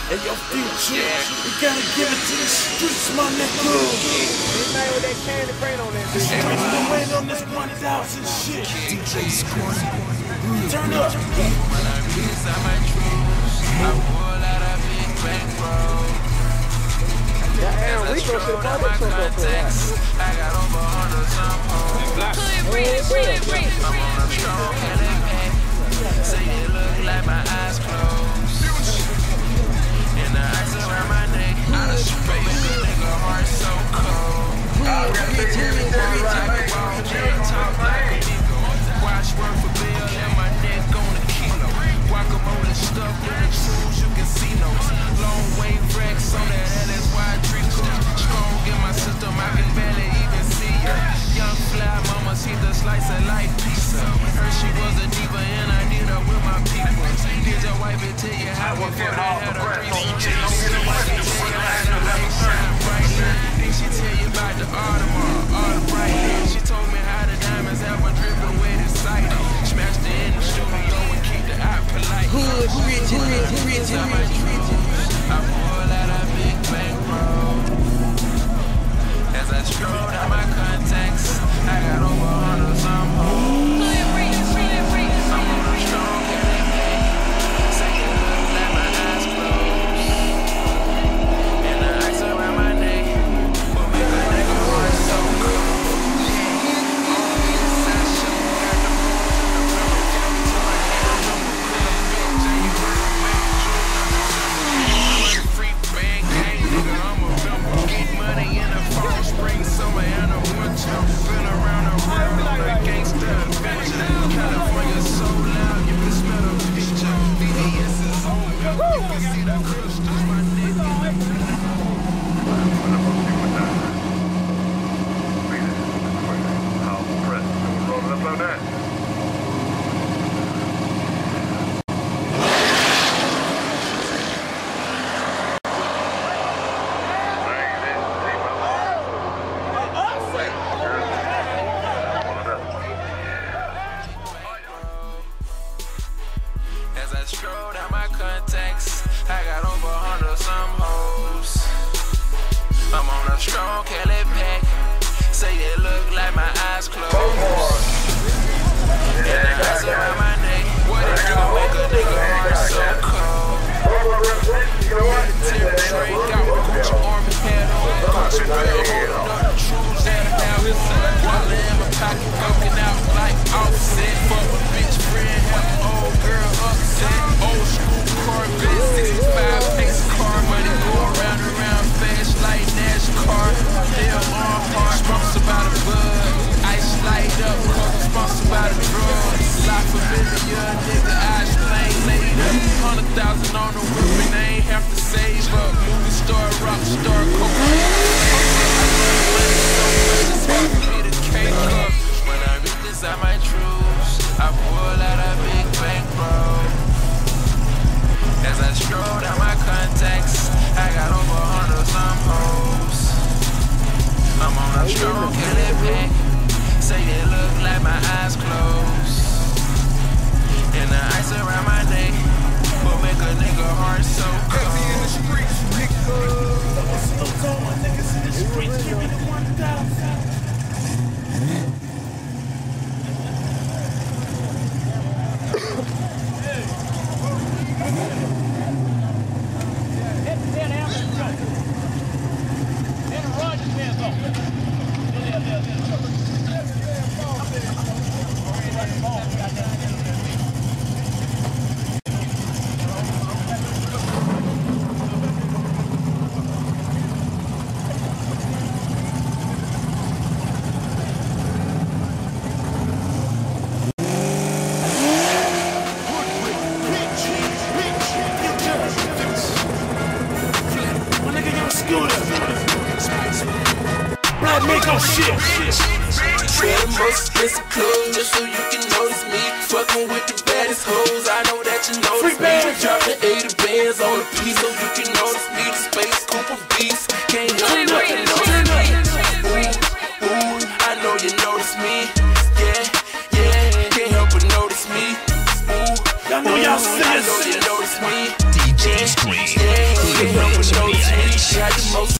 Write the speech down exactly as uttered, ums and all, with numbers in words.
And your future, we gotta give it to the streets, my nigga. Anything with that candy paint on that The bitch. streets been waiting on this one thousand shit. D J Squad, turn up. When I miss out my truths, I pull out a big bankroll. Yeah, we go to my contacts, I got over a hundred some hoes. Breathe, breathe, breathe. I'm on a strong Cadillac pack. Say it look like my eyes closed. And the ice around my neck, I done sprayed the nigga heart so cold. Bitch, every time I walk, can't talk like a nigga. Watch work for bill and my neck on a kilo. Guacamole stuffed in the shoes, you can see those. Long wave racks on that L S Y Trico. Strong in my system, I can barely even see her. Young fly mama, see the slice of life pizza. Heard she was a diva and I did her with my people. Did your wife and tell you how we felt? I had a threesome. Did your wife and tell you how the light shine brighter? Did she tell you about the Audemars, all the bright? She told me how the diamonds have a dripping with his sight. Smashed her in the studio and keep the eye polite. Hood, rich, rich, rich, rich. I pull out a big bankroll. As I stroll down my contacts, I got over a hundred some hoes. I'm on a strong Cadillac. Say it look like my eyes closed. And the ice around my neck will make a nigga heart so cold. As I stroll down my contacts, I got over a hundred some hoes. I'm on a strong Cadillac pack. Say it look like my eyes closed. And the ice around my neck, what it do make a nigga heart so cold. Terry Trey got my Gucci army hat on, Gucci real holding up the truths at a house. Wallet in my pocket, poking out like Offset. Fuck a bitch friend, have an old girl upset. Old school Corvette, sixty-five pace car, money go around and around fast like NASCAR. Hell on hard, sponsored by the bud. Ice light up, coke sponsored by the drug. Life familiar, nigga, eyes plain later. Hundred thousand on the whip and they ain't have to save up. Movie star, rock star, cocaine. When I read this out my truths, I pull out a big bankroll. As I stroll down my contacts, I got over a hundred some hoes. I'm on a strong Cadillac pack. Say it look like my eyes closed. And the ice around my neck will make a nigga heart so cold. In the streets, nigga. Still going, niggas in the streets, give me the one thousand. Black Mako shit. Wear the most expensive clothes just so you can notice me. Fucking with the baddest hoes, I know that you notice me. Dropping eighty bands on a piece so you can notice me. The Space Cooper beast, can't help but to notice me. Ooh, ooh, I know you notice me. Yeah, yeah, can't help but notice me. Ooh, Y'all know y'all ooh, I know you serious. notice me. D J G-Street. Clear the range,